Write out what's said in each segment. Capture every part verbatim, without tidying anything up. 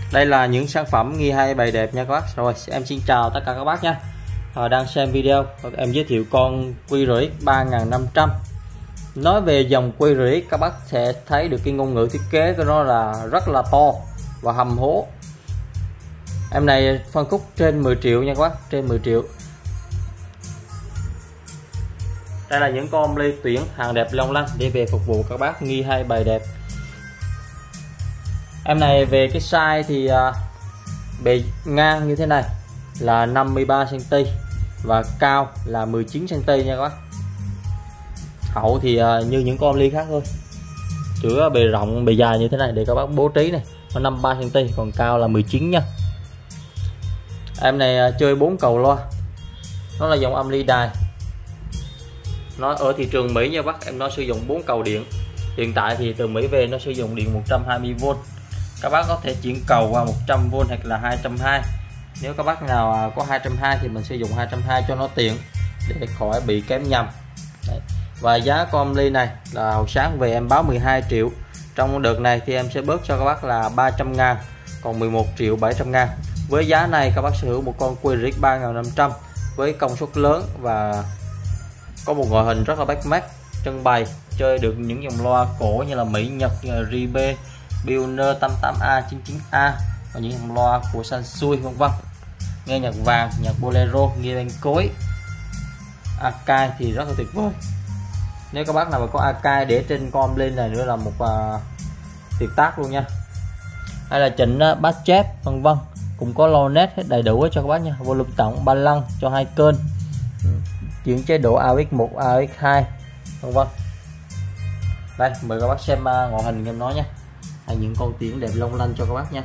Đây là những sản phẩm nghi hay bày đẹp nha các bác. Rồi em xin chào tất cả các bác nha. À, đang xem video em giới thiệu con Q R X ba nghìn năm trăm. Nói về dòng Q R X các bác sẽ thấy được cái ngôn ngữ thiết kế của nó là rất là to và hầm hố. Em này phân khúc trên mười triệu nha các bác, trên mười triệu. Đây là những con ly tuyển hàng đẹp long lanh để về phục vụ các bác nghi hay bày đẹp. Em này về cái size thì uh, bề ngang như thế này là năm mươi ba xăng ti mét và cao là mười chín xăng ti mét nha các bác. Hậu thì uh, như những con ly khác thôi, chữa bề rộng bề dài như thế này để các bác bố trí này, nó năm mươi ba xăng ti mét còn cao là mười chín nha. Em này uh, chơi bốn cầu loa, nó là dòng âm ly đài. Nó ở thị trường Mỹ nha bác, em nó sử dụng bốn cầu điện. Hiện tại thì từ Mỹ về nó sử dụng điện một trăm hai mươi vôn. Các bác có thể chuyển cầu qua một trăm vôn hoặc là hai trăm hai mươi. Nếu các bác nào có hai trăm hai mươi thì mình sử dụng hai trăm hai mươi cho nó tiện để khỏi bị kém nhầm. Đấy. Và giá con ly này là hồi sáng về em báo mười hai triệu. Trong đợt này thì em sẽ bớt cho các bác là ba trăm ngàn, còn mười một triệu bảy trăm ngàn. Với giá này các bác sở hữu một con Q R X ba nghìn năm trăm với công suất lớn và có một ngoại hình rất là bắt mắt, trưng bày, chơi được những dòng loa cổ như là Mỹ, Nhật, như là Ribe, Pioneer tám tám A, chín chín A và những dòng loa của Sansui vân vân. Nghe nhạc vàng, nhạc bolero, nghe bên cối, Akai thì rất là tuyệt vời. Nếu các bác nào mà có Akai để trên con lên này nữa là một uh, tuyệt tác luôn nha. Đây là chỉnh uh, bass chép vân vân, cũng có low net hết đầy đủ cho các bác nha. Volume tổng ba lăng cho hai kênh, chuyển chế độ a u ích một, a u ích hai vân vân. Đây mời các bác xem uh, ngoại hình em nói nha. Hay những con tiếng đẹp long lanh cho các bác nha.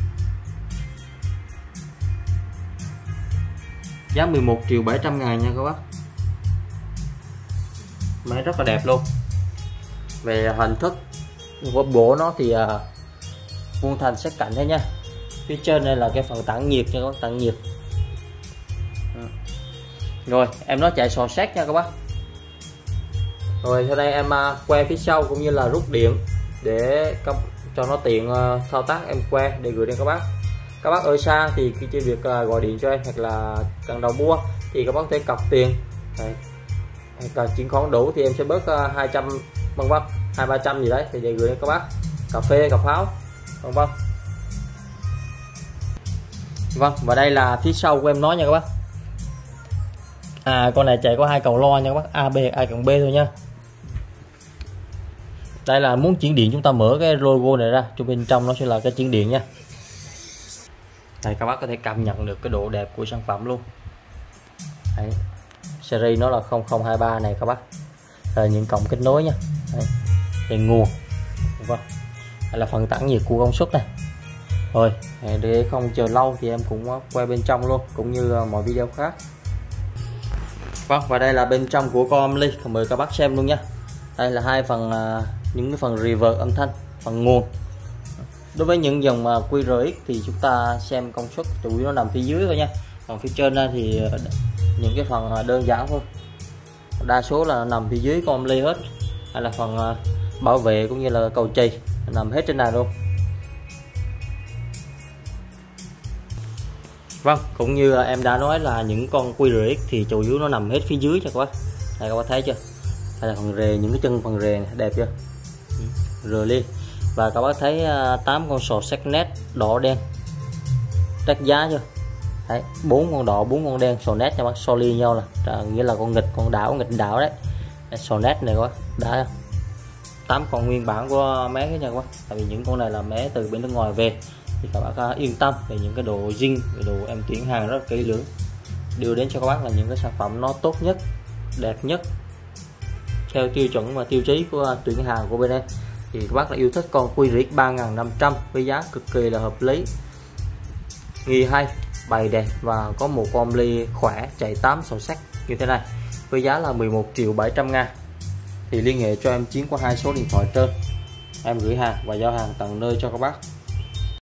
Giá mười một triệu bảy trăm ngàn nha các bác. Máy rất là đẹp luôn. Về hình thức của bộ nó thì uh, vuông thành sát cạnh thế nha. Phía trên đây là cái phần tản nhiệt cho các bác, tản nhiệt. Rồi em nó chạy sò sát nha các bác. Rồi sau đây em uh, que phía sau cũng như là rút điện để cho nó tiện uh, thao tác. Em que để gửi đến các bác. Các bác ở xa thì khi chơi việc uh, gọi điện cho em hoặc là cần đầu mua thì các bác có thể cọc tiền. Đấy. Hoặc là chuyển khoản đủ thì em sẽ bớt uh, hai trăm vân vân, hai ba trăm gì đấy thì để gửi đến các bác. Cà phê, cà pháo vân vân. Vâng, và đây là phía sau của em nói nha các bác. À con này chạy có hai cầu loa nha các bác, A B, A cộng B thôi nha. Đây là muốn chuyển điện chúng ta mở cái logo này ra, cho bên trong nó sẽ là cái chuyển điện nha. Đây các bác có thể cảm nhận được cái độ đẹp của sản phẩm luôn. Đấy. Series nó là không không hai ba này các bác. Đây là những cổng kết nối nha. Đây. Đây nguồn. Vâng. Đây là phần tản nhiệt của công suất này. Rồi, để không chờ lâu thì em cũng quay bên trong luôn, cũng như mọi video khác. Vâng, và đây là bên trong của con âm ly, mời các bác xem luôn nha. Đây là hai phần, những cái phần reverb âm thanh, phần nguồn. Đối với những dòng Q R X thì chúng ta xem công suất chủ yếu nó nằm phía dưới thôi nha. Còn phía trên đây thì những cái phần đơn giản thôi, đa số là nằm phía dưới con âm ly hết. Hay là phần bảo vệ cũng như là cầu chì nằm hết trên này luôn. Vâng, cũng như em đã nói là những con Q R X thì chủ yếu nó nằm hết phía dưới cho các bác. Đây các bác thấy chưa? Đây là phần rề, những cái chân phần rề này, đẹp chưa? Rờ ly. Và các bác thấy tám con sò sắc nét đỏ đen. Trắc giá chưa? Đấy, bốn con đỏ, bốn con đen sò nét cho bác, so ly nhau là nghĩa là con nghịch, con đảo, nghịch đảo đấy. Đây, sò nét này các bác, đã tám con nguyên bản của mé nha các bác. Tại vì những con này là mé từ bên nước ngoài về thì các bác yên tâm về những cái đồ zin, về đồ em tuyển hàng rất kỹ lưỡng, đưa đến cho các bác là những cái sản phẩm nó tốt nhất, đẹp nhất theo tiêu chuẩn và tiêu chí của tuyển hàng của bên em. Thì các bác là yêu thích con Q R X ba nghìn năm trăm với giá cực kỳ là hợp lý, nghi hay, bày đẹp và có một con ly khỏe chạy tám sò sắc như thế này với giá là mười một triệu bảy trăm ngàn. Thì liên hệ cho em Chiến qua hai số điện thoại trên, em gửi hàng và giao hàng tận nơi cho các bác.